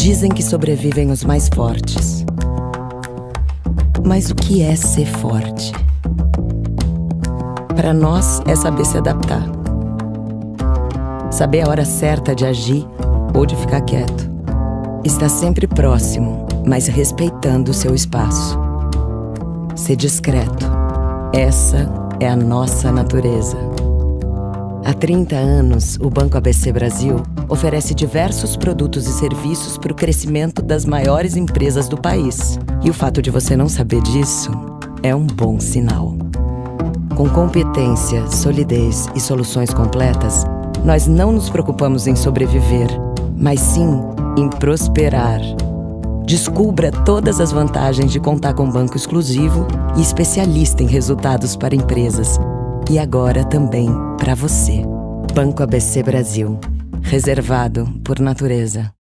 Dizem que sobrevivem os mais fortes. Mas o que é ser forte? Para nós é saber se adaptar. Saber a hora certa de agir ou de ficar quieto. Estar sempre próximo, mas respeitando o seu espaço. Ser discreto. Essa é a nossa natureza. Há 30 anos, o Banco ABC Brasil oferece diversos produtos e serviços para o crescimento das maiores empresas do país. E o fato de você não saber disso é um bom sinal. Com competência, solidez e soluções completas, nós não nos preocupamos em sobreviver, mas sim em prosperar. Descubra todas as vantagens de contar com um banco exclusivo e especialista em resultados para empresas. E agora também para você. Banco ABC Brasil. Reservado por natureza.